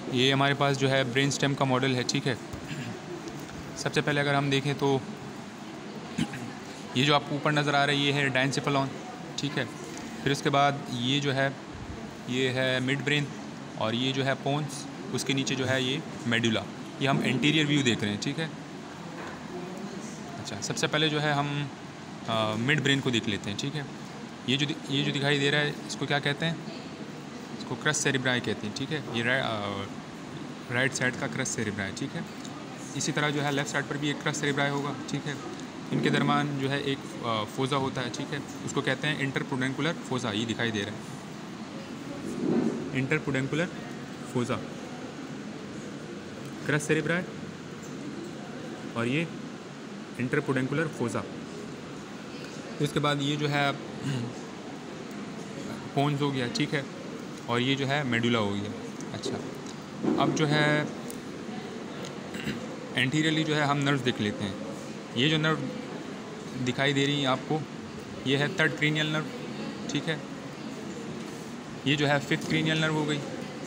ये हमारे पास जो है ब्रेन स्टेम का मॉडल है, ठीक है। सबसे पहले अगर हम देखें तो ये जो आपको ऊपर नज़र आ रहा है ये है डायनसेफेलॉन, ठीक है। फिर उसके बाद ये जो है ये है मिड ब्रेन, और ये जो है पोन्स, उसके नीचे जो है ये मेडुला। ये हम एंटीरियर व्यू देख रहे हैं, ठीक है। अच्छा, सबसे पहले जो है हम मिड ब्रेन को देख लेते हैं, ठीक है। ये जो दिखाई दे रहा है इसको क्या कहते हैं? इसको क्रस सेरिब्राई कहते हैं, ठीक है। ये राइट साइड का क्रस सेरिब्राई, ठीक है। इसी तरह जो है लेफ़्ट साइड पर भी एक क्रस सेरिब्राई होगा, ठीक है। इनके दरमियान जो है एक फोज़ा होता है, ठीक है। उसको कहते हैं इंटरपुडेंकुलर फोज़ा। ये दिखाई दे रहा है इंटरपुडेंकुलर फोज़ा, क्रस सेरिब्राई और ये इंटरपुडेंकुलर फोज़ा। उसके बाद ये जो है पोन्स हो गया, ठीक है, और ये जो है मेडुला हो गया। अच्छा, अब जो है एंटीरियरली जो है हम नर्व देख लेते हैं। ये जो नर्व दिखाई दे रही है आपको, ये है थर्ड क्रीनियल नर्व, ठीक है। ये जो है फिफ्थ क्रीनियल नर्व हो गई।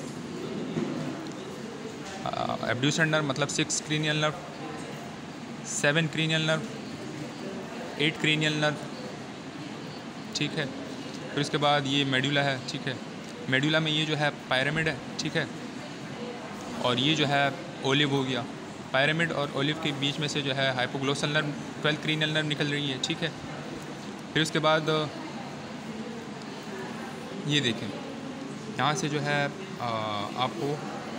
एब्ड्यूसर नर्व मतलब 6 cranial nerve, 7 cranial nerve, 8 cranial nerve, ठीक है। फिर उसके बाद ये मेडुला है, ठीक है। मेडुला में ये जो है पायरामिड है, ठीक है, और ये जो है ओलिव हो गया। पायरामिड और ओलिव के बीच में से जो है हाइपोग्लोसल नर्व 12 क्रीनियल नर्व निकल रही है, ठीक है। फिर उसके बाद ये देखें, यहाँ से जो है आपको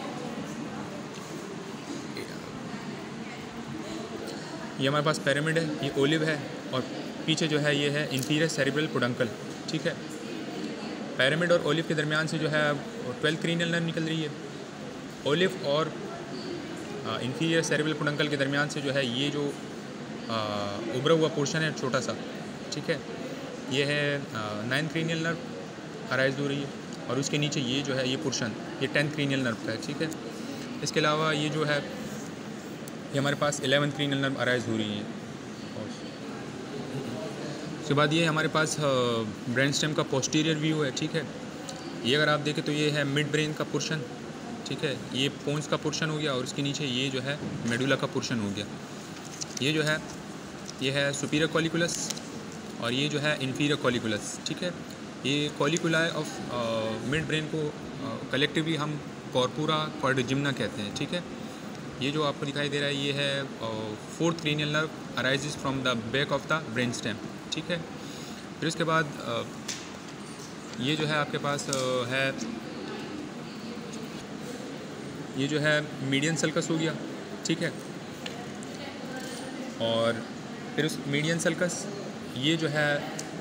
ये हमारे पास पिरामिड है, ये ओलिव है, और पीछे जो है ये है इंफीरियर सेरिब्रल पोडंकल, ठीक है। पिरामिड और ओलिव के दरमियान से जो है 12 क्रीनियल नर्व निकल रही है। ओलिव और इंफीरियर सेरिब्रल पोडंकल के दरमियान से जो है ये जो उभरा हुआ पोर्शन है छोटा सा, ठीक है, ये है 9 क्रीनियल नर्व अराइज हो रही है, और उसके नीचे ये जो है ये पोर्शन ये 10 क्रीनियल नर्व का है, ठीक है। इसके अलावा ये जो है ये हमारे पास 11 क्रीनियल नर्व अराइज हो रही है। उसके बाद ये हमारे पास ब्रेन स्टेम का पोस्टीरियर व्यू है, ठीक है। ये अगर आप देखें तो ये है मिड ब्रेन का पोर्शन, ठीक है। ये पोन्स का पोर्शन हो गया, और उसके नीचे ये जो है मेडुला का पोर्शन हो गया। ये जो है ये है सुपीरियर कॉलिकुलस, और ये जो है इन्फीरियर कॉलिकुलस, ठीक है। ये कॉलिकुलाई ऑफ मिड ब्रेन को कलेक्टिवली हम कॉर्पोरा क्वाड्रिजिम्ना कहते हैं, ठीक है। ये जो आपको दिखाई दे रहा है ये है 4th cranial nerve arises from the back of the brain stem, ठीक है। फिर उसके बाद ये जो है आपके पास है ये जो है मीडियन सल्कस हो गया, ठीक है। और फिर उस मीडियन सल्कस ये जो है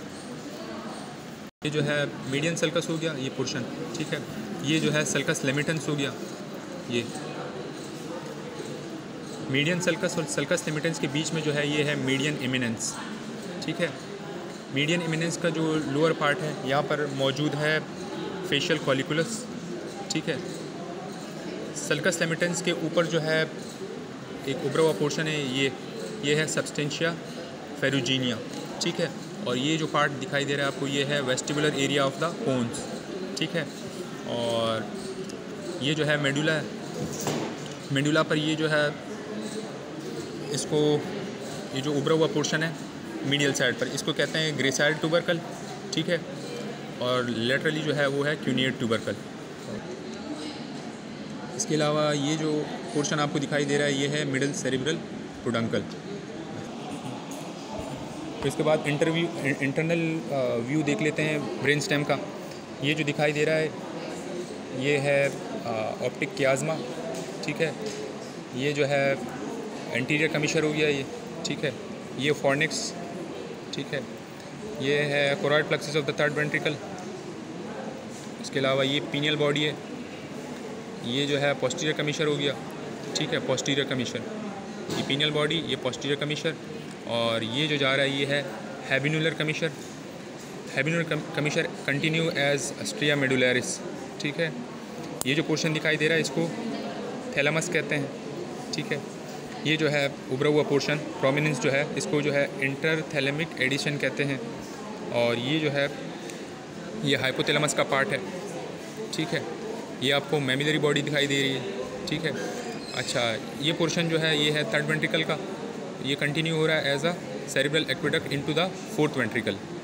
मीडियन सल्कस हो गया, ये पोर्शन, ठीक है। ये जो है सल्कस लिमिटेंस हो गया, ये मीडियन सल्कस और सल्कस लिमिटेंस के बीच में जो है ये है मीडियन इमिनेंस, ठीक है। मीडियन इमिनेंस का जो लोअर पार्ट है यहाँ पर मौजूद है फेशियल कॉलिकुलस, ठीक है। सल्कस लिमिटेंस के ऊपर जो है एक उभरा हुआ पोर्शन है, ये है सब्सटेंशिया फेरुजीनिया, ठीक है। और ये जो पार्ट दिखाई दे रहा है आपको ये है vestibular area of the pons, ठीक है। और ये जो है मेडुला है, मेडुला पर ये जो है इसको ये जो उभरा हुआ पोर्शन है मीडियल साइड पर इसको कहते हैं ग्रेसाइल ट्यूबरकल, ठीक है। और लेटरली जो है वो है क्यूनिएट ट्यूबरकल। इसके अलावा ये जो पोर्शन आपको दिखाई दे रहा है ये है मिडल सेरिब्रल पोडंकल। तो इसके बाद इंटरनल व्यू देख लेते हैं ब्रेन स्टेम का। ये जो दिखाई दे रहा है ये है ऑप्टिक कियाज़मा, ठीक है। ये जो है एंटीरियर कमीशर हो गया ये, ठीक है। ये फॉर्निक्स, ठीक है। ये है choroid plexus of the third ventricle. इसके अलावा ये पीनियल बॉडी है, ये जो है पोस्टीरियर कमीशर हो गया, ठीक है, पोस्टीरियर कमीशर। ये पीनियल बॉडी, ये पोस्टीरियर कमीशर, और ये जो जा रहा है ये है हैबिनुलर कमीशर। हैबिनुलर कमीशर कंटिन्यू एज स्ट्रिया मेडुलरिस, ठीक है। ये जो पोर्शन दिखाई दे रहा है इसको थैलेमस कहते हैं, ठीक है। ये जो है उभरा हुआ पोर्शन प्रोमिनेंस जो है इसको जो है इंटरथैलेमिक एडिशन कहते हैं, और ये जो है ये हाइपोथैलेमस का पार्ट है, ठीक है। ये आपको मैमिलरी बॉडी दिखाई दे रही है, ठीक है। अच्छा, ये पोर्शन जो है ये है थर्ड वेंट्रिकल का, ये कंटिन्यू हो रहा है as a cerebral aqueduct into the fourth ventricle.